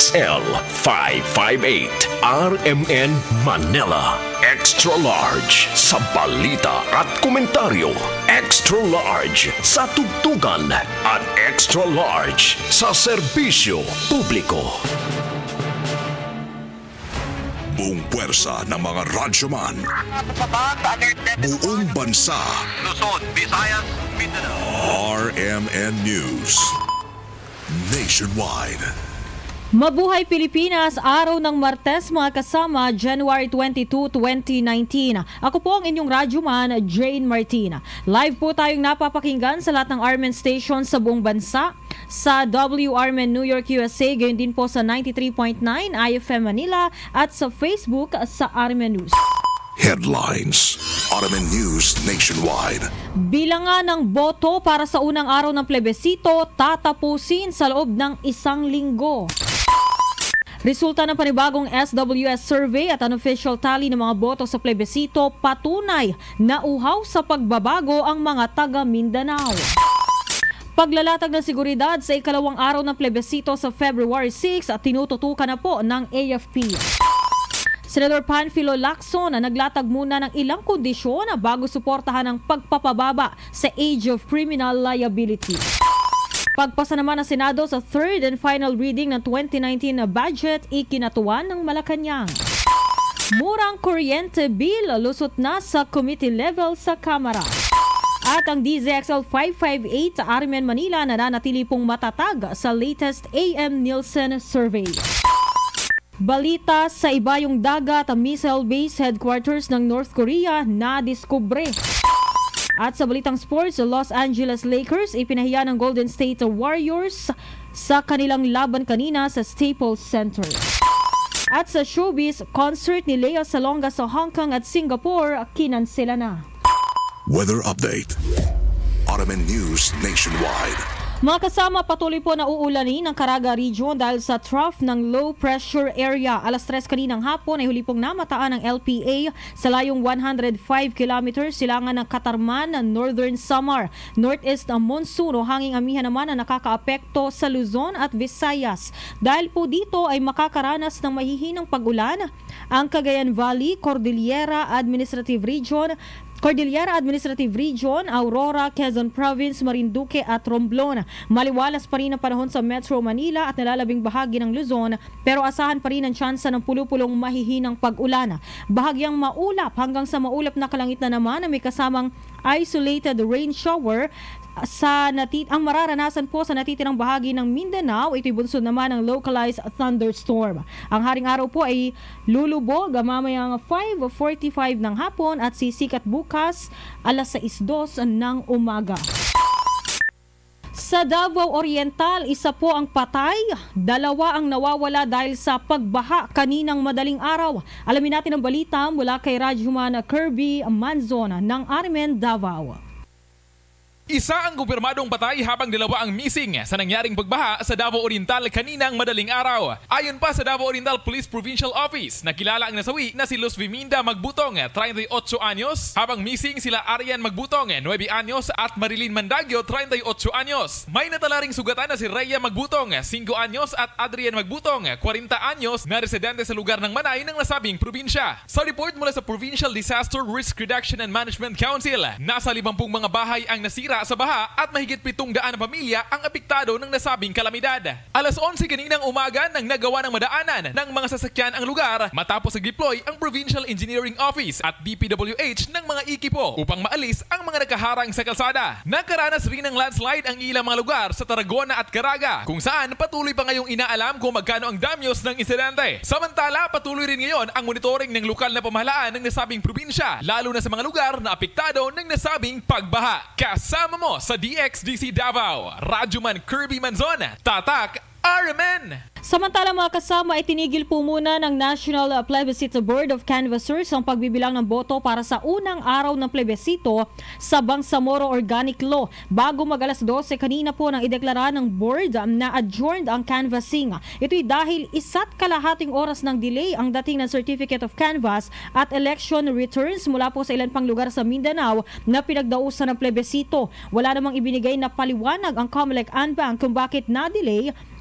XL 558 RMN Manila. Extra large sa balita at komentaryo. Extra large sa tugtugan at extra large sa serbisyo publiko. Buong puwersa ng mga radyoman. Buong bansa. Luzon, Visayas, Mindanao. RMN News Nationwide. Mabuhay Pilipinas, araw ng Martes mga kasama, January 22, 2019. Ako po ang inyong radyoman, Jane Martina. Live po tayong napapakinggan sa lahat ng RMN stations sa buong bansa, sa WRMN New York, USA, gayon din po sa 93.9 IFM Manila at sa Facebook sa Rmn News. Headlines. RMN News Nationwide. Bilangan ng boto para sa unang araw ng plebisito tatapusin sa loob ng 1 linggo. Resulta ng panibagong SWS survey at unofficial tally ng mga boto sa plebisito patunay na uhaw sa pagbabago ang mga taga Mindanao. Paglalatag ng seguridad sa ikalawang araw ng plebisito sa February 6 at tinututukan na po ng AFP. Senador Panfilo Lacson na naglatag muna ng ilang kondisyon bago suportahan ang pagpapababa sa age of criminal liability. Pagpasa naman ng Senado sa third and final reading ng 2019 na budget, ikinatuan ng Malacanang. Murang kuryente bill lusot na sa committee level sa Kamara. At ang DZXL 558 sa Rmn Manila nananatili pong matatag sa latest AM Nielsen survey. Balita sa ibayong dagat, ang missile base headquarters ng North Korea na diskubre. At sa balitang sports, Los Angeles Lakers ipinahiya ng Golden State Warriors sa kanilang laban kanina sa Staples Center. At sa showbiz, concert ni Lea Salonga sa Hong Kong at Singapore kinansela na. Weather update. RMN News Nationwide. Mga kasama, patuloy po na uulanin ng Caraga Region dahil sa trough ng low pressure area. Alas 3 kaninang hapon ay huli pong namataan ng LPA sa layong 105 kilometers silangan ng Katarman, Northern Samar. Northeast ang monsoon o hanging amihan naman na nakakaapekto sa Luzon at Visayas. Dahil po dito ay makakaranas ng mahihinang pag-ulan ang Cagayan Valley, Cordillera Administrative Region, Aurora, Quezon Province, Marinduque at Romblon. Maliwalas pa rin ang panahon sa Metro Manila at nalalabing bahagi ng Luzon, pero asahan pa rin ang tsansa ng pulupulong mahihinang pag-ulan. Bahagyang maulap hanggang sa maulap na kalangitan naman na may kasamang isolated rain shower ang mararanasan po sa natitirang bahagi ng Mindanao. Ito'y bunsod naman ng localized thunderstorm. Ang haring araw po ay lulubog mamayang 5:45 ng hapon at sisikat bukas alas 6:02 ng umaga. Sa Davao Oriental, 1 po ang patay, 2 ang nawawala dahil sa pagbaha kaninang madaling araw. Alamin natin ang balita mula kay Radyoman Kirby Manzon ng Rmn Davao. Isa ang kumpirmadong patay habang 2 ang missing sa nangyaring pagbaha sa Davao Oriental kaninang madaling araw. Ayon pa sa Davao Oriental Police Provincial Office, nakilala ang nasawi na si Luz Viminda Magbutong, 38 anyos, habang missing sila Arian Magbutong, 9 anyos at Marilyn Mandagyo, 38 anyos. May natala ring sugatan na si Rhea Magbutong, 5 anyos at Adrian Magbutong, 40 anyos na residente sa lugar ng Manay ng nasabing probinsya. Sa report mula sa Provincial Disaster Risk Reduction and Management Council, nasa 50 mga bahay ang nasira sa baha at mahigit 700 na pamilya ang apektado ng nasabing kalamidad. Alas 11 kaninang umaga nang nagawa ng madaanan ng mga sasakyan ang lugar matapos nag-deploy ang Provincial Engineering Office at DPWH ng mga ekipo upang maalis ang mga nakaharang sa kalsada. Nakaranas rin ng landslide ang ilang mga lugar sa Tarragona at Caraga, kung saan patuloy pa ngayong inaalam kung magkano ang damyos ng insidente. Samantala, patuloy rin ngayon ang monitoring ng lokal na pamahalaan ng nasabing probinsya, lalo na sa mga lugar na apektado ng nasabing pagbaha. Kasama mo sa DXDC Davao, Radyoman Kirby Manzon, Tatak, RMN. Samantala mga kasama, itinigil po muna ng National Plebiscite Board of Canvassers ang pagbibilang ng boto para sa unang araw ng plebisito sa Bangsamoro Organic Law. Bago mag alas 12 kanina po nang ideklara ng board na adjourned ang canvassing. Ito'y dahil 1.5 oras ng delay ang dating ng Certificate of Canvass at election returns mula po sa ilan pang lugar sa Mindanao na pinagdausan ng plebisito. Wala namang ibinigay na paliwanag ang COMELEC Anbang kung bakit na-delay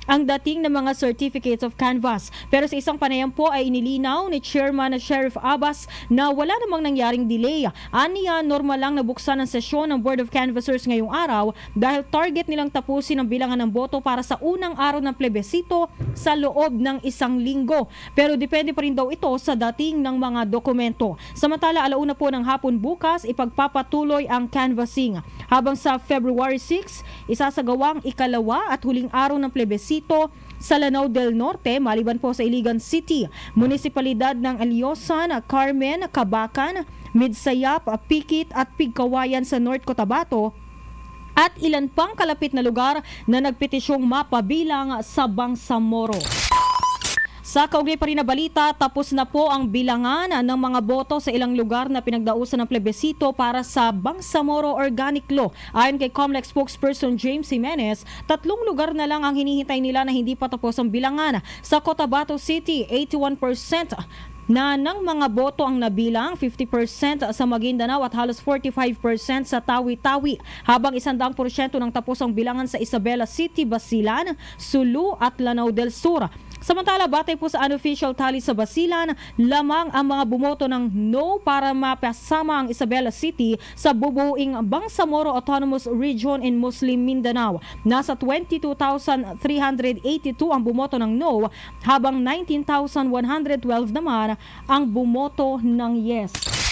ang dating ng mga certificates of canvass. Pero sa isang panayam po ay inilinaw ni Chairman Sheriff Abbas na wala namang nangyaring delay. Aniya, normal lang nabuksan ang sesyon ng Board of Canvassers ngayong araw dahil target nilang tapusin ang bilangan ng boto para sa unang araw ng plebisito sa loob ng 1 linggo. Pero depende pa rin daw ito sa dating ng mga dokumento. Samantala, alauna po ng hapon bukas, ipagpapatuloy ang canvassing. Habang sa February 6, isasagawang ikalawa at huling araw ng plebisito sa Lanao del Norte, maliban po sa Iligan City, munisipalidad ng Alyosan, Carmen, Cabacan, Midsayap, Pikit at Pigkawayan sa North Cotabato, at ilan pang kalapit na lugar na nagpetisyong mapabilang sa Bangsamoro. Sa kaugnay pa rin na balita, tapos na po ang bilangan ng mga boto sa ilang lugar na pinagdausan ng plebisito para sa Bangsamoro Organic Law. Ayon kay COMELEC spokesperson James Jimenez, 3 lugar na lang ang hinihintay nila na hindi pa tapos ang bilangan. Sa Cotabato City, 81% na ng mga boto ang nabilang, 50% sa Maguindanao at halos 45% sa Tawi-Tawi, habang 100% ng tapos ang bilangan sa Isabela City, Basilan, Sulu at Lanao del Sur. Samantala, batay po sa unofficial tally sa Basilan, lamang ang mga bumoto ng no para mapasama ang Isabela City sa bubuing Bangsamoro Autonomous Region in Muslim Mindanao. Nasa 22,382 ang bumoto ng no, habang 19,112 naman ang bumoto ng yes.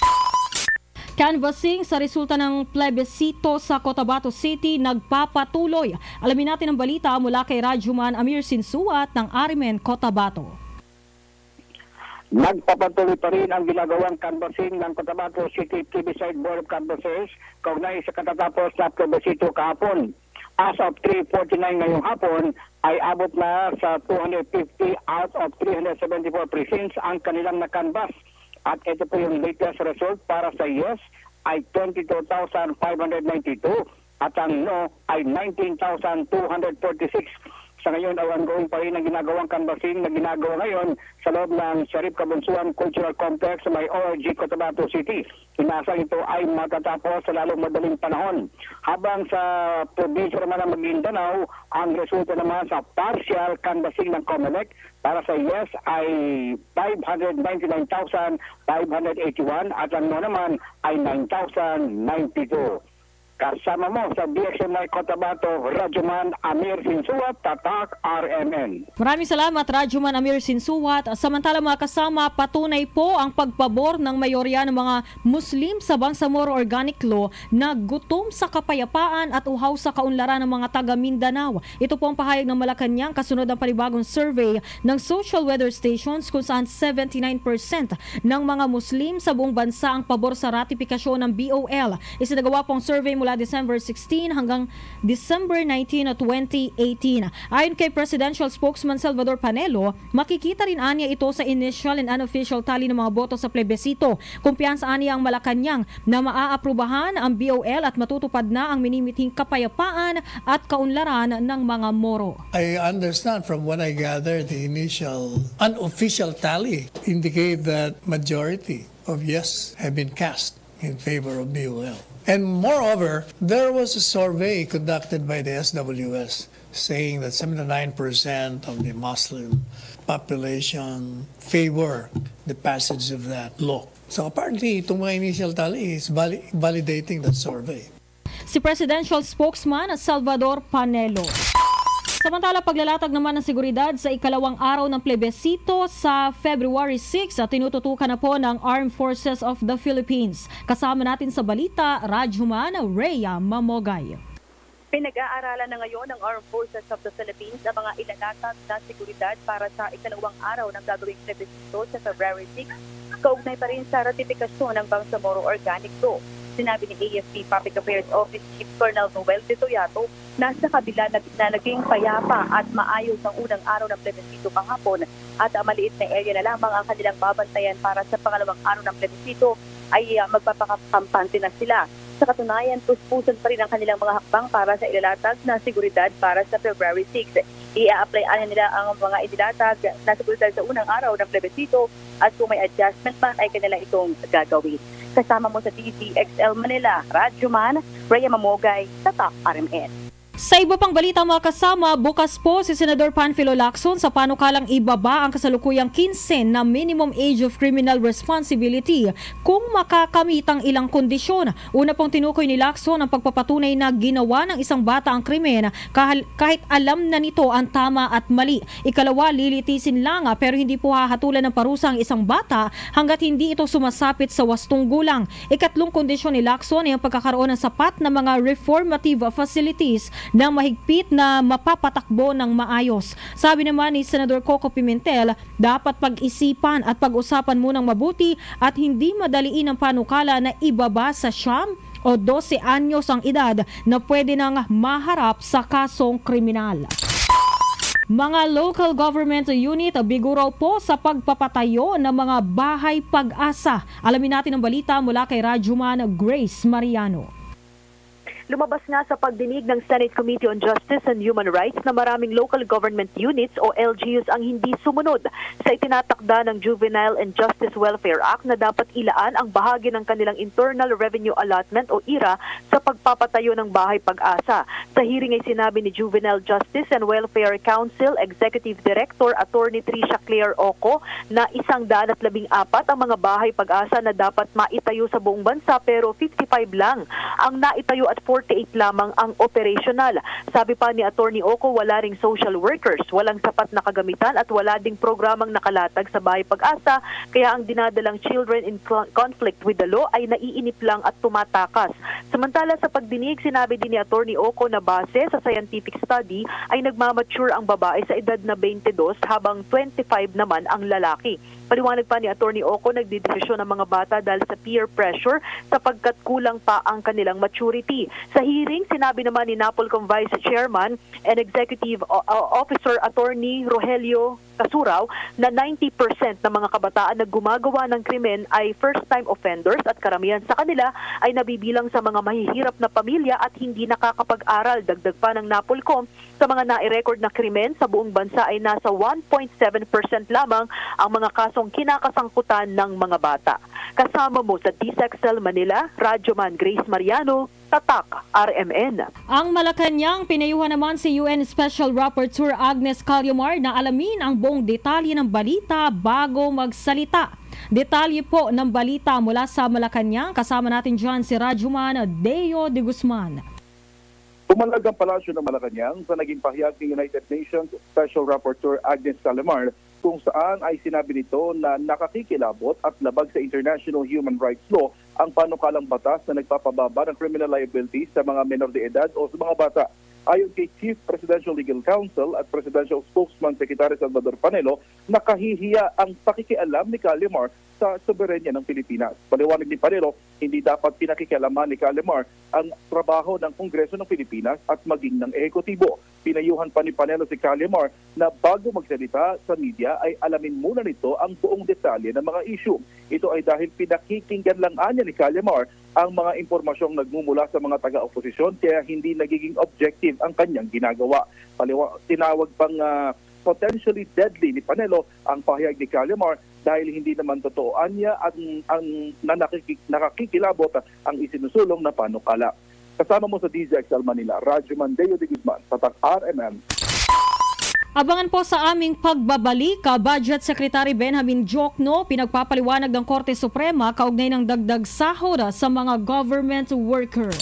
Canvassing sa resulta ng plebisito sa Cotabato City nagpapatuloy. Alamin natin ang balita mula kay Rmn Amir Sinsuat ng Rmn Cotabato. Nagpapatuloy pa rin ang ginagawang canvassing ng Cotabato City Plebiscite Board of Canvassers kaugnay sa katatapos na plebisito kahapon. As of 3:49 ngayong hapon ay abot na sa 250 out of 374 precincts ang kanilang na-canvass. At ito po yung latest result para sa yes ay 22,592 at ang no ay 19,246. Sa ngayon ay ongoing pa rin ang ginagawang canvassing na ginagawa ngayon sa loob ng Sharif Kabunsuan Cultural Complex sa may ORG Cotabato City. Inasang ito ay matatapos sa lalong madaling panahon. Habang sa probinsya naman ng Maguindanao, ang resulta naman sa partial canvassing ng COMELEC para sa yes ay 599,581 at ang no naman ay 9,092. Kasama mo sa DXMI Cotabato, Rmn Amir Sinsuat, Tatak, RMN. Maraming salamat, Rmn Amir Sinsuat. Samantala mga kasama, patunay po ang pagpabor ng mayorya ng mga Muslim sa Bangsamoro Organic Law na gutom sa kapayapaan at uhaw sa kaunlaran ng mga taga Mindanao. Ito po ang pahayag ng Malacanang kasunod ng panibagong survey ng social weather stations kung saan 79% ng mga Muslim sa buong bansa ang pabor sa ratifikasyon ng BOL. Isinagawa pong survey mula December 16 hanggang December 19, 2018. Ayon kay Presidential Spokesman Salvador Panelo, makikita rin aniya ito sa initial and unofficial tally ng mga boto sa plebisito. Kumpiyansa aniya ang Malacanang na maaaprubahan ang BOL at matutupad na ang minimithing kapayapaan at kaunlaran ng mga Moro. I understand from what I gathered, the initial unofficial tally indicate that majority of yes have been cast in favor of BOL. And moreover, there was a survey conducted by the SWS saying that 79% of the Muslim population favor the passage of that law. So apparently, itong mga initial tally is validating that survey. Si Presidential Spokesman Salvador Panelo. Samantala, paglalatag naman ng seguridad sa ikalawang araw ng plebisito sa February 6 at tinututukan na po ng Armed Forces of the Philippines. Kasama natin sa balita, Rmn Rhea Mamogay. Pinag-aaralan na ngayon ng Armed Forces of the Philippines ang mga ilalatag na seguridad para sa ikalawang araw ng gagawing plebisito sa February 6, kaugnay pa rin sa ratifikasyon ng Bangsamoro Organic Law. Sinabi ni AFP Public Affairs Office Chief Colonel Noel de Toyato na sa kabila na naging payapa at maayos ang unang araw ng plebisito kahapon at maliit na area na lamang ang kanilang babantayan para sa pangalawang araw ng plebisito ay magpapakampante na sila. Sa katunayan, puspusan pa rin ang kanilang mga hakbang para sa ilalatag na seguridad para sa February 6. I-a-applyan nila ang mga inilatag na seguridad sa unang araw ng plebisito at kung may adjustment man ay kanila itong gagawin. Kasama mo sa DZXL Manila, Rmn Rhea Mamogay, Tatak, RMN. Sa iba pang balita mga kasama, bukas po si Senador Panfilo Lacson sa panukalang ibaba ang kasalukuyang 15 na minimum age of criminal responsibility kung makakamit ang ilang kondisyon. Una pong tinukoy ni Lacson ang pagpapatunay na ginawa ng isang bata ang krimen kahit alam na nito ang tama at mali. Ikalawa, lilitisin lang pero hindi po hahatulan ng parusa ang isang bata hanggat hindi ito sumasapit sa wastong gulang. Ikatlong kondisyon ni Lacson ay ang pagkakaroon ng sapat na mga reformative facilities na mahigpit na mapapatakbo ng maayos. Sabi naman ni Senador Coco Pimentel, dapat pag-isipan at pag-usapan munang mabuti at hindi madaliin ang panukala na ibaba sa 9 o 12 anyos ang edad na pwede nang maharap sa kasong kriminal. Mga local government unit biguraw po sa pagpapatayo ng mga bahay pag-asa. Alamin natin ang balita mula kay Radyoman Grace Mariano. Lumabas nga sa pagdinig ng Senate Committee on Justice and Human Rights na maraming local government units o LGUs ang hindi sumunod sa itinatakda ng Juvenile and Justice Welfare Act na dapat ilaan ang bahagi ng kanilang Internal Revenue Allotment o IRA sa pagpapatayo ng bahay pag-asa. Sa hearing ay sinabi ni Juvenile Justice and Welfare Council Executive Director Attorney Tricia Claire Oco na 114 ang mga bahay pag-asa na dapat maitayo sa buong bansa pero 55 lang ang naitayo at 48 lamang ang operational. Sabi pa ni Attorney Oco, wala ring social workers, walang sapat na kagamitan at wala ding programang nakalatag sa bahay pag-asa, kaya ang dinadalang children in conflict with the law ay naiinip lang at tumatakas. Samantala sa pagdinig, sinabi din ni Attorney Oco na base sa scientific study ay nagmamature ang babae sa edad na 22 habang 25 naman ang lalaki. Paliwanag pa ni Attorney Oco, nagdidesisyon ng mga bata dahil sa peer pressure sapagkat kulang pa ang kanilang maturity. Sa hearing, sinabi naman ni NAPOLCOM Vice Chairman and Executive Officer Attorney Rogelio Kasuraw na 90% ng mga kabataan na gumagawa ng krimen ay first-time offenders at karamihan sa kanila ay nabibilang sa mga mahihirap na pamilya at hindi nakakapag-aral. Dagdag pa ng NAPOLCOM, sa mga nai-record na krimen sa buong bansa ay nasa 1.7% lamang ang mga kasong kinakasangkutan ng mga bata. Kasama mo sa DSXL Manila, Radyoman Grace Mariano, Tatak, RMN. Ang Malacanang, pinayuhan naman si UN Special Rapporteur Agnes Callamar na alamin ang buong detalye ng balita bago magsalita. Detalye po ng balita mula sa Malacanang, kasama natin dyan si Radyoman Deo de Guzman. Pumalag ang palasyo ng Malacanang sa naging pahayag ng United Nations Special Rapporteur Agnes Callamar kung saan ay sinabi nito na nakakikilabot at labag sa international human rights law ang panukalang batas na nagpapababa ng criminal liability sa mga menor de edad o sa mga bata. Ayon kay Chief Presidential Legal Counsel at Presidential Spokesman Secretary Salvador Panelo, nakahihiya ang pakikialam ni Callamar sa soberenya ng Pilipinas. Paliwanag ni Panelo, hindi dapat pinakikialaman ni Callamar ang trabaho ng Kongreso ng Pilipinas at maging ng ehekutibo. Pinayuhan pa ni Panelo si Callamar na bago magsalita sa media ay alamin muna nito ang buong detalye ng mga issue. Ito ay dahil pinakikinggan lang anya ni Callamar ang mga impormasyong nagmumula sa mga taga-oposisyon kaya hindi nagiging objective ang kanyang ginagawa. Tinawag pang potentially deadly ni Panelo ang pahayag ni Callamar dahil hindi naman totoo anya ang nakakikilabot ang isinusulong na panukala. Kasama mo sa DZXL Manila, Radyoman Deo de Guzman, Tatak RMN. Abangan po sa aming pagbabalik, Budget Secretary Benjamin Diokno, pinagpapaliwanag ng Korte Suprema kaugnay ng dagdag sahod sa mga government worker.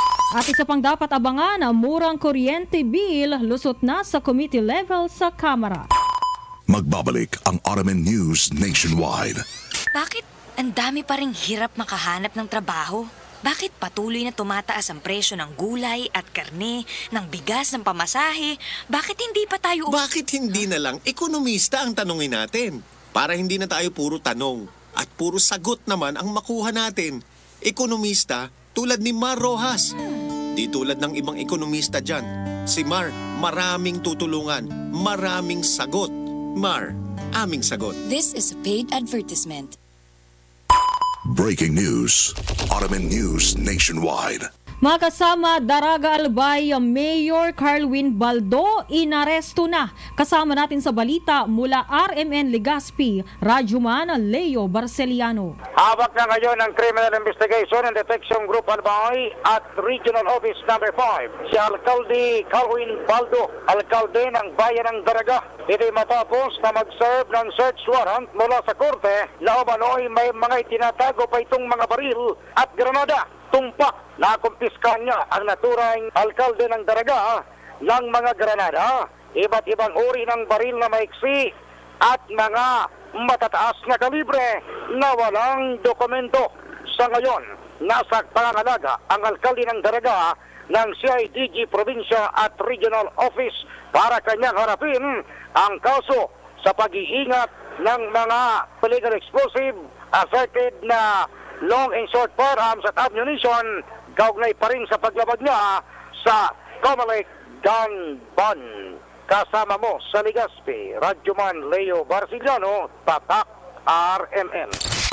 At isa pang dapat abangan, murang kuryente bill lusot na sa committee level sa Kamara. Magbabalik ang Rmn News Nationwide. Bakit ang dami pa ring hirap makahanap ng trabaho? Bakit patuloy na tumataas ang presyo ng gulay at karne, ng bigas, ng pamasahe? Bakit hindi pa tayo... Bakit hindi na lang ekonomista ang tanungin natin? Para hindi na tayo puro tanong at puro sagot naman ang makuha natin. Ekonomista tulad ni Mar Rojas. Di tulad ng ibang ekonomista dyan. Si Mar, maraming tutulungan, maraming sagot. Mar, aming sagot. This is a paid advertisement. Breaking news. Rmn News Nationwide. Mga kasama, Daraga Albay, Mayor Carlwin Baldo, inaresto na. Kasama natin sa balita mula RMN Legazpi, Radyoman Leo Barceliano. Hawak na ngayon ng Criminal Investigation and Detection Group Albay at Regional Office No. 5 si Alcalde Carlwin Baldo, alkalde ng Bayan ng Daraga. Ito'y matapos na mag-serve ng search warrant mula sa korte na umano'y may mga itinatago pa itong mga baril at granada. Tumpak na kumpiskan niya ang naturang alkalde ng Daraga ng mga granada, iba't ibang uri ng baril na maiksi at mga matataas na kalibre na walang dokumento. Sa ngayon, nasa pangangalaga ang alkalde ng Daraga ng CIDG Provincia at Regional Office para kanyang harapin ang kaso sa pag-iingat ng mga illegal explosive, asserted na long and short firearms at ammunition, kaugnay pa rin sa paglabag niya sa Comelec Gun Ban. Kasama mo sa Legazpi, Radyoman Leo Barceliano, Tatak RMN.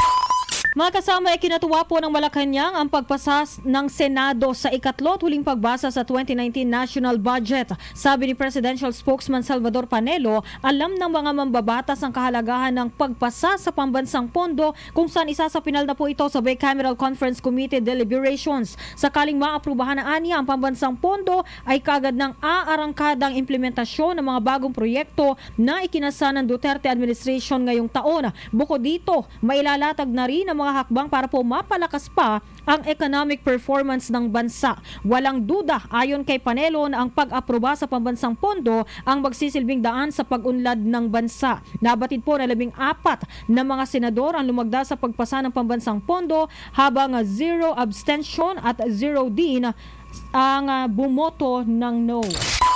Mga kasama, ikinatuwa po ng Malacanang ang pagpasa ng Senado sa ikatlo at huling pagbasa sa 2019 National Budget. Sabi ni Presidential Spokesman Salvador Panelo, alam ng mga mambabatas ang kahalagahan ng pagpasa sa pambansang pondo kung saan isasapinal na po ito sa Bicameral Conference Committee deliberations. Sakaling maaprubahan na aniya ang pambansang pondo, ay kagad ng aarangkadang implementasyon ng mga bagong proyekto na ikinasa ng Duterte administration ngayong taon. Bukod dito, mailalatag na rin ang mga hakbang para po mapalakas pa ang economic performance ng bansa. Walang duda, ayon kay Panelo, na ang pag-aproba sa pambansang pondo ang magsisilbing daan sa pag-unlad ng bansa. Nabatid po na 14 na mga senador ang lumagda sa pagpasa ng pambansang pondo, habang 0 abstention at 0 din ang bumoto ng no.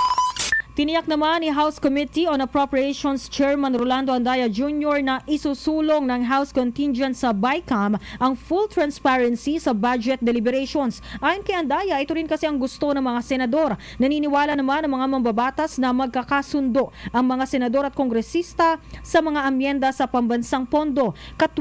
Tiniyak naman ni House Committee on Appropriations Chairman Rolando Andaya Jr. na isusulong ng House Contingent sa BICAM ang full transparency sa budget deliberations. Ayon kay Andaya, ito rin kasi ang gusto ng mga senador. Naniniwala naman ang mga mambabatas na magkakasundo ang mga senador at kongresista sa mga amyenda sa pambansang pondo.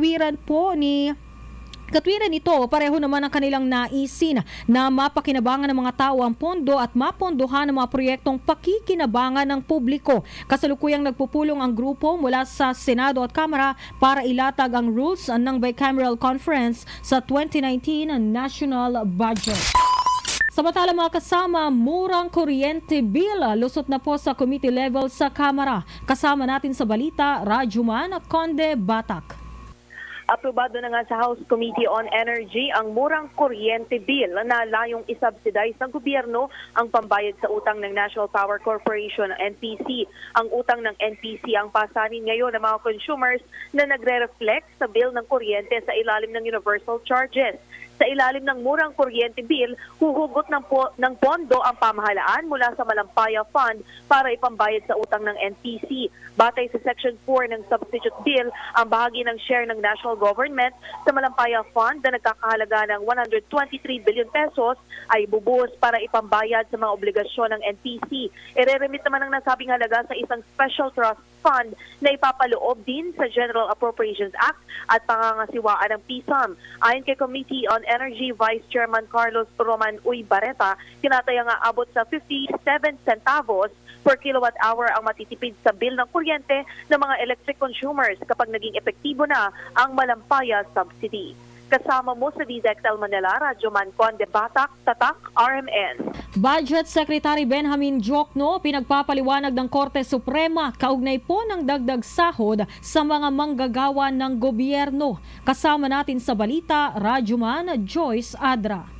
Katwiran nito, pareho naman ang kanilang naisin na mapakinabangan ng mga tao ang pondo at mapondohan ng mga proyektong pakikinabangan ng publiko. Kasalukuyang nagpupulong ang grupo mula sa Senado at Kamara para ilatag ang rules ng Bicameral Conference sa 2019 National Budget. Samantala mga kasama, murang kuryente bill lusot na po sa committee level sa Kamara. Kasama natin sa balita, Radyoman Conde Batak. Aprobado na nga sa House Committee on Energy ang murang kuryente bill na layong isubsidize ng gobyerno ang pambayad sa utang ng National Power Corporation, NPC. Ang utang ng NPC ang pasanin ngayon ng mga consumers na nagre-reflect sa bill ng kuryente sa ilalim ng universal charges. Sa ilalim ng murang kuryente bill, huhugot ng pondo ang pamahalaan mula sa Malampaya Fund para ipambayad sa utang ng NPC. Batay sa Section 4 ng Substitute Bill, ang bahagi ng share ng national government sa Malampaya Fund na nagkakahalaga ng 123 billion pesos ay bubuhos para ipambayad sa mga obligasyon ng NPC. Ireremit naman ang nasabing halaga sa isang special trust fund na ipapaloob din sa General Appropriations Act at pangangasiwaan ng PSAM. Ayon kay Committee on Energy Vice Chairman Carlos Roman Uy Barreta, tinataya nga abot sa 57 centavos per kilowatt hour ang matitipid sa bill ng kuryente ng mga electric consumers kapag naging epektibo na ang Malampaya subsidy. Kasama mo sa DZXL Manila, Radyoman Conde Batak, Tatak, RMN. Budget Secretary Benjamin Jokno pinagpapaliwanag ng Korte Suprema kaugnay po ng dagdag sahod sa mga manggagawa ng gobyerno. Kasama natin sa balita, Radyoman Joyce Adra.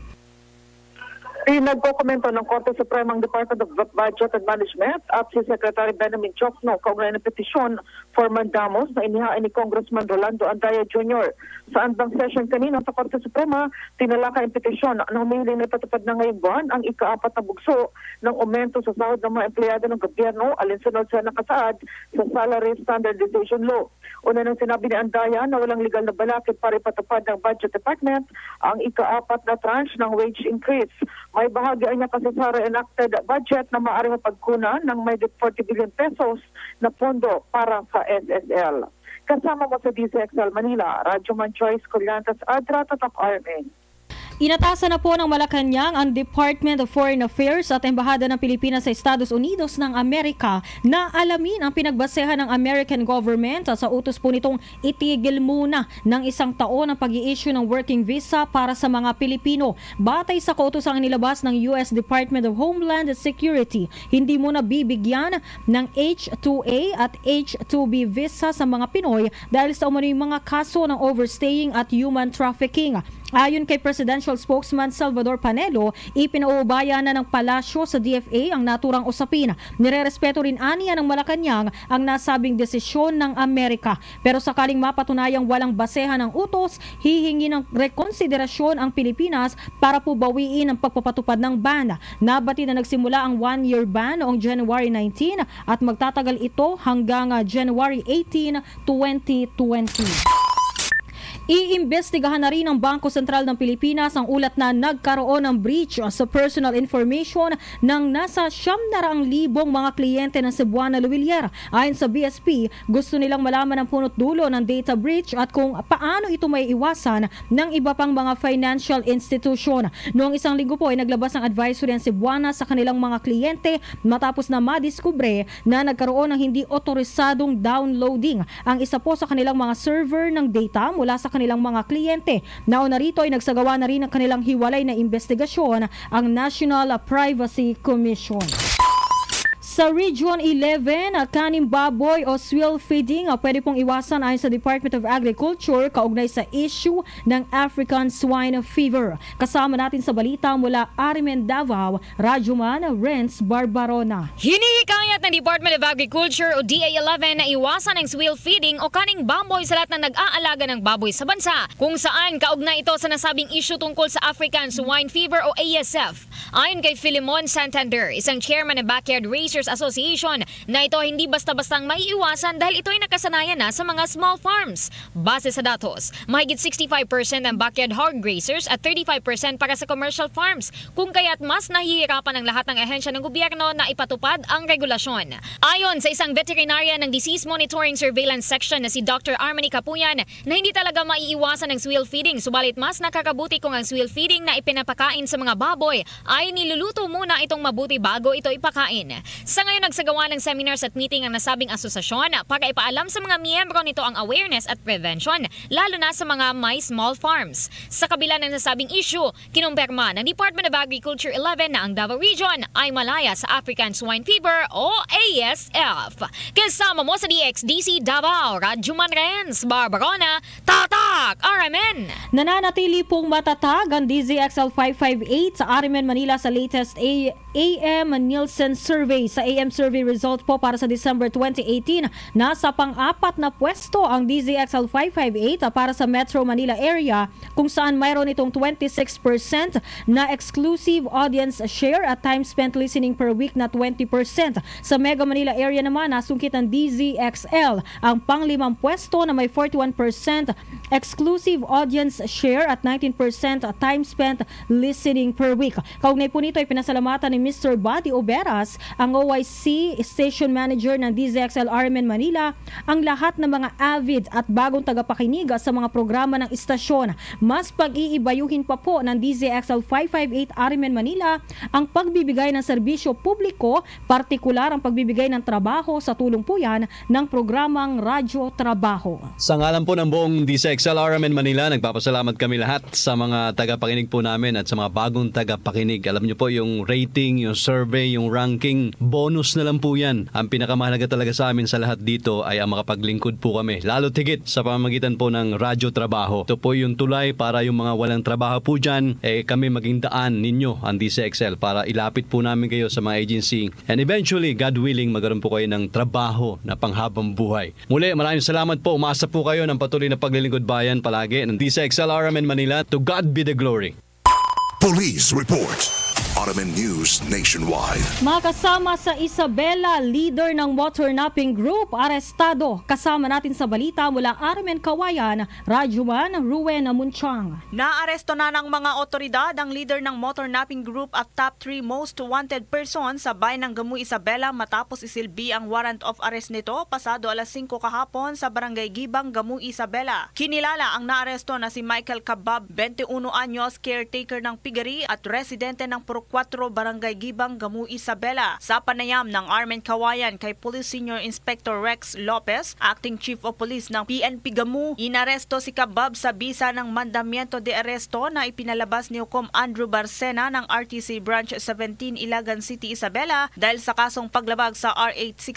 Nagkokomento ng Korte Suprema ang Department of Budget and Management at si Secretary Benjamin Jokno kaugnay ng petisyon for mandamos na inihain ni Congressman Rolando Andaya Jr. Sa andang session kanina sa Korte Suprema, tinalakay ang petisyon na humihiling na ipatupad na ngayong buwan ang ika-4 na bugso ng aumento sa sahod ng mga empleyado ng gobyerno alinsunod sa nakasaad sa Salary Standardization Law. Una nang sinabi ni Andaya na walang legal na balakid para ipatupad ng Budget Department ang ika-4 na tranche ng wage increase. May bahagi niya kasi sa re-enacted budget na maaaring mapagkunan ng may 40 billion pesos na pondo para sa SSL. Kasama mo sa DZXL Manila, Radyoman Joyce Collantas Adra, Tatak RMN. Inatasan na po ng Malacanang ang Department of Foreign Affairs at Embahada ng Pilipinas sa Estados Unidos ng Amerika na alamin ang pinagbasehan ng American government sa utos po nitong itigil muna ng 1 taon ang pag-i-issue ng working visa para sa mga Pilipino. Batay sa kautosang nilabas ng US Department of Homeland Security, hindi muna bibigyan ng H-2A at H-2B visa sa mga Pinoy dahil sa umano'y mga kaso ng overstaying at human trafficking. Ayon kay Presidential Spokesman Salvador Panelo, ipinauubaya na ng palasyo sa DFA ang naturang usapin. Nirerespeto rin aniya ng Malacanang ang nasabing desisyon ng Amerika. Pero sakaling mapatunayang walang basehan ng utos, hihingi ng rekonsiderasyon ang Pilipinas para po bawiin ang pagpapatupad ng ban. Nabati na nagsimula ang 1-year ban noong January 19 at magtatagal ito hanggang January 18, 2020. Iimbestigahan na rin ng Bangko Sentral ng Pilipinas ang ulat na nagkaroon ng breach sa personal information ng nasa 700,000 mga kliyente ng Cebuana Luwilier. Ayon sa BSP, gusto nilang malaman ang punot dulo ng data breach at kung paano ito may iwasan ng iba pang mga financial institution. Noong 1 linggo po ay naglabas ng advisory ang Cebuana sa kanilang mga kliyente matapos na madiskubre na nagkaroon ng hindi otorisadong downloading ang isa po sa kanilang mga server ng data mula sa kanilang mga kliyente. Nauna rito ay nagsagawa na rin ng kanilang hiwalay na investigasyon ang National Privacy Commission. Sa Region 11, kaning baboy o swill feeding pwede pong iwasan ayon sa Department of Agriculture kaugnay sa issue ng African Swine Fever. Kasama natin sa balita mula Rmn Davao, Radyoman Renz Barbarona. Hinihikayat ng Department of Agriculture o DA11 na iwasan ang swill feeding o kaning baboy sa lahat ng nag-aalaga ng baboy sa bansa, kung saan kaugnay ito sa nasabing issue tungkol sa African Swine Fever o ASF. Ayon kay Philemon Santander, isang chairman ng Backyard Raisers Association, na ito hindi basta-bastang maiiwasan dahil ito ay nakasanayan na sa mga small farms. Base sa datos, mahigit 65% ang backyard hog grazers at 35% para sa commercial farms, kung kaya't mas nahihirapan ang lahat ng ahensya ng gobyerno na ipatupad ang regulasyon. Ayon sa isang veterinarian ng Disease Monitoring Surveillance Section na si Dr. Armani Kapuyan, na hindi talaga maiiwasan ang swill feeding, subalit mas nakakabuti kung ang swill feeding na ipinapakain sa mga baboy ay niluluto muna itong mabuti bago ito ipakain. Sa ngayon, nagsagawa ng seminars at meeting ang nasabing asosasyon para ipaalam sa mga miyembro nito ang awareness at prevention, lalo na sa mga may small farms. Sa kabila ng nasabing issue, kinumpirma ng Department of Agriculture 11 na ang Davao Region ay malaya sa African Swine Fever o ASF. Kasama mo sa DXDC Davao, Radyoman Renz Barbarona, Tatak RMN. Nananatili pong matatag ang DZXL 558 sa Rmn Manila sa latest AM Nielsen survey. Sa AM survey result po para sa December 2018, nasa pang-4 na pwesto ang DZXL 558 para sa Metro Manila area, kung saan mayroon itong 26% na exclusive audience share at time spent listening per week na 20%. Sa Mega Manila area naman, nasungkit ang DZXL ang pang-5 pwesto na may 41% exclusive audience share at 19% time spent listening per week. Kaugnay po nito ay pinasalamatan ni Mr. Buddy Oberas, ang OIC Station Manager ng DZXL Rmn Manila, ang lahat ng mga avid at bagong tagapakinig sa mga programa ng istasyon. Mas pag-iibayuhin pa po ng DZXL 558 Rmn Manila ang pagbibigay ng serbisyo publiko, partikular ang pagbibigay ng trabaho sa tulong po yan ng programang Radyo Trabaho. Sa ngalan po ng buong DZXL Rmn Manila, nagpapasalamat kami lahat sa mga tagapakinig po namin at sa mga bagong tagapakinig. Alam niyo po, yung rating, yung survey, yung ranking, bonus na lang po yan. Ang pinakamahalaga talaga sa amin sa lahat dito ay ang makapaglingkod po kami. Lalo tigit sa pamamagitan po ng Radyo Trabaho. Ito po yung tulay para yung mga walang trabaho po dyan, kami maging daan ninyo ang DZXL para ilapit po namin kayo sa mga agency. And eventually, God willing, magkaroon po kayo ng trabaho na panghabang buhay. Muli, maraming salamat po. Umasa po kayo ng patuloy na paglilingkod bayan palagi ng DZXL Rmn Manila. To God be the glory. Police Report. RMN News Nationwide. Makasama sa Isabela, leader ng motor napping group, arestado. Kasama natin sa balita mula Rmn Kawayan, Radyoman Ruen Munchang. Naaresto na ng mga otoridad ang leader ng motor napping group at top 3 most wanted person sa bayan ng Gamu, Isabela matapos isilbi ang warrant of arrest nito pasado alas 5 kahapon sa Barangay Gibang, Gamu, Isabela. Kinilala ang naaresto na si Michael Kabab, 21 anyos, caretaker ng Pigari at residente ng Purok 4, Barangay Gibang, Gamu, Isabela. Sa panayam ng Rmn Kawayan kay Police Senior Inspector Rex Lopez, Acting Chief of Police ng PNP Gamu, inaresto si Kabab sa bisa ng mandamiento de aresto na ipinalabas ni Hukom Andrew Barcena ng RTC Branch 17, Ilagan City, Isabela dahil sa kasong paglabag sa RA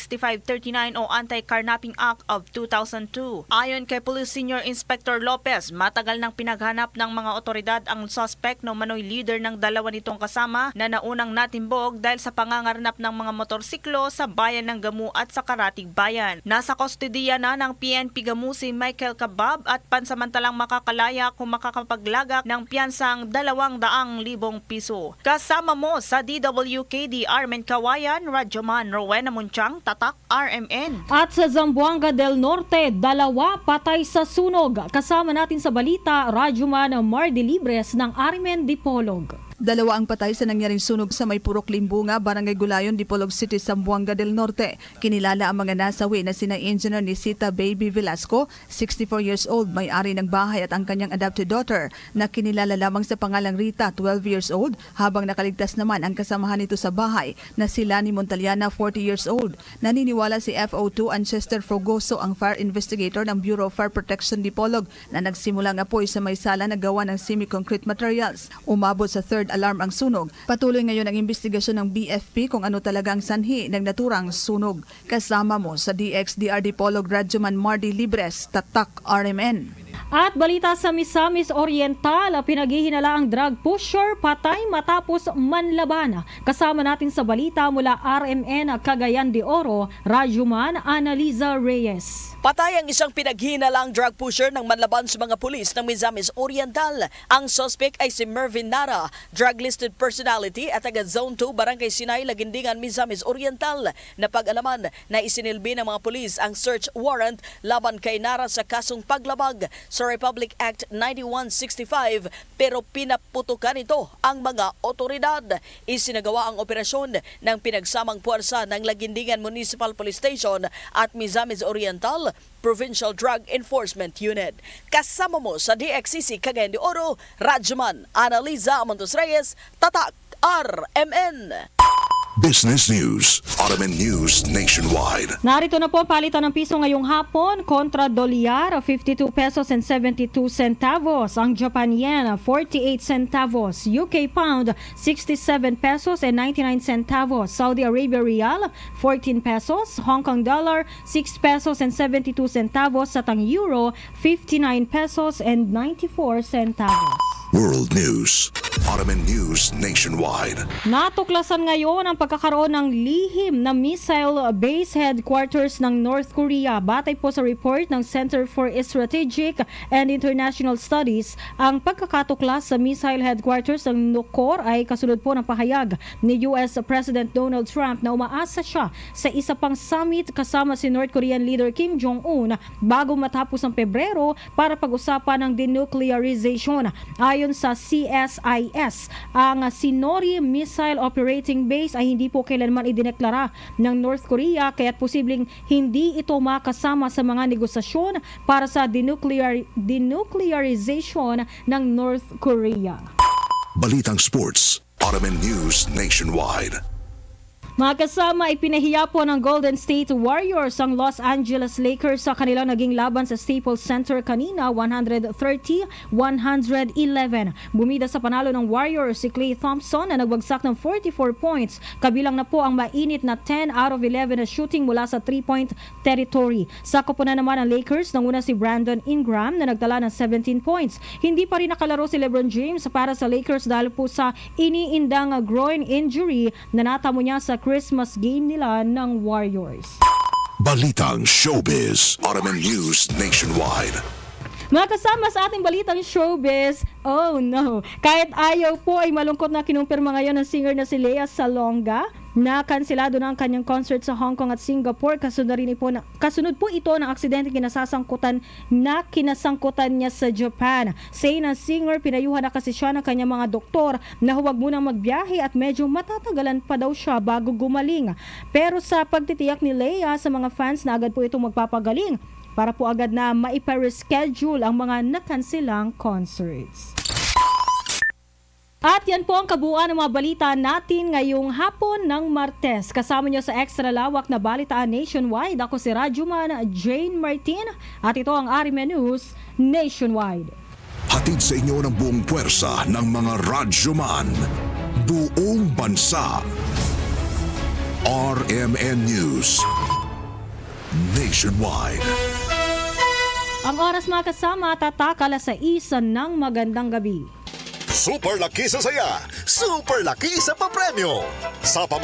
6539 o Anti-Carnapping Act of 2002. Ayon kay Police Senior Inspector Lopez, matagal nang pinaghanap ng mga otoridad ang suspect no manoy leader ng dalawa nitong kasama na naunang natimbog dahil sa pangangarnap ng mga motorsiklo sa bayan ng Gamu at sa Karatig Bayan. Nasa kustodiya na ng PNP Gamu si Michael Kabab at pansamantalang makakalaya kung makakapaglagak ng piyansang 200,000 piso. Kasama mo sa DWKD Rmn Kawayan, Radyoman Rowena Munchang, Tatak RMN. At sa Zamboanga del Norte, 2 patay sa sunog. Kasama natin sa balita, Radyoman Mardy Libres ng Rmn Dipolog. 2 ang patay sa nangyaring sunog sa may Purok Limbunga, Barangay Gulayon, Dipolog City, Zamboanga del Norte. Kinilala ang mga nasawi na sina Engineer Nisita Baby Velasco, 64 years old, may-ari ng bahay at ang kanyang adopted daughter na kinilala lamang sa pangalang Rita, 12 years old, habang nakaligtas naman ang kasamahan nito sa bahay na si Lani Montaliana, 40 years old. Naniniwala si FO2 Anchester Frogoso, ang fire investigator ng Bureau of Fire Protection Dipolog, na nagsimulang apoy sa may sala na gawa ng semi-concrete materials. Umabot sa third alarm ang sunog. Patuloy ngayon ang investigasyon ng BFP kung ano talagang sanhi ng naturang sunog. Kasama mo sa DXDR Dipolog, Radyoman Mardy Libres, Tatak RMN. At balita sa Misamis Oriental, pinaghihinala ang drug pusher patay matapos manlaban. Kasama natin sa balita mula RMN Cagayan de Oro, Radyoman Analiza Reyes. Patay ang isang pinaghihinalang drug pusher ng manlaban sa mga pulis ng Misamis Oriental. Ang suspect ay si Mervin Nara, drug-listed personality at taga Zone 2, Barangay Sinay, Lagindingan, Misamis Oriental. Napag-alaman na isinilbi ng mga pulis ang search warrant laban kay Nara sa kasong paglabag sa Republic Act 9165 pero pinaputukan ito ang mga otoridad. Isinagawa ang operasyon ng pinagsamang puwersa ng Lagindingan Municipal Police Station at Misamis Oriental Provincial Drug Enforcement Unit. Kasama mo sa DXCC Cagayan de Oro, Radyoman Analiza Montos Reyes, Tatak RMN. Business News, RMN News Nationwide. Narito na po ang palitan ng piso ngayong hapon kontra dolyar, 52 pesos and 72 centavos. Ang Japan yen, 48 centavos. UK pound, 67 pesos and 99 centavos. Saudi Arabia rial, 14 pesos. Hong Kong dollar, 6 pesos and 72 centavos. At ang euro, 59 pesos and 94 centavos. World News, RMN News Nationwide. Natuklasan ngayon ang pagkakaroon ng lihim na missile base headquarters ng North Korea. Batay po sa report ng Center for Strategic and International Studies, ang pagkakatuklas sa missile headquarters ng Nukor ay kasunod po ng pahayag ni US President Donald Trump na umaasa siya sa isa pang summit kasama si North Korean leader Kim Jong-un bago matapos ang Pebrero para pag-usapan ng denuclearization. Ayon sa CSIS, ang Sinori Missile Operating Base ay hindi po kailanman idineklara ng North Korea kaya't posibleng hindi ito makasama sa mga negosasyon para sa denuclearization ng North Korea. Balitang Sports, RMN News Nationwide. Mga kasama, ipinahiya po ng Golden State Warriors ang Los Angeles Lakers sa kanilang naging laban sa Staples Center kanina, 130-111. Bumida sa panalo ng Warriors si Klay Thompson na nagbagsak ng 44 points. Kabilang na po ang mainit na 10 out of 11 na shooting mula sa 3-point territory. Sa koponan naman ng Lakers, nanguna si Brandon Ingram na nagtala ng 17 points. Hindi pa rin nakalaro si LeBron James para sa Lakers dahil po sa iniindang groin injury na natamo niya sa Christmas game nila ng Warriors. Balitang Showbiz, RMN News Nationwide. Mga kasama sa ating balitang showbiz, oh no, kahit ayaw po ay malungkot na kinumpirma ngayon ng singer na si Lea Salonga na kanselado na ang kanyang concert sa Hong Kong at Singapore. Kasunod po ito ng aksidente kinasangkutan niya sa Japan. Say ng singer, pinayuhan na kasi siya ng kanyang mga doktor na huwag munang magbiyahe at medyo matatagalan pa daw siya bago gumaling. Pero sa pagtitiyak ni Lea sa mga fans na agad po itong magpapagaling para po agad na maipa-reschedule ang mga nakansilang concerts. At yan po ang kabuuan ng mga balita natin ngayong hapon ng Martes. Kasama nyo sa extra lawak na balitaan nationwide. Ako si Radyoman Jane Martin at ito ang Rmn News Nationwide. Hatid sa inyo ng buong puwersa ng mga Radyoman. Buong bansa. RMN News Nationwide. Ang oras mga kasama, tatak alas 6 ng magandang gabi. Super laki sa saya, super laki sa papremyo. Sa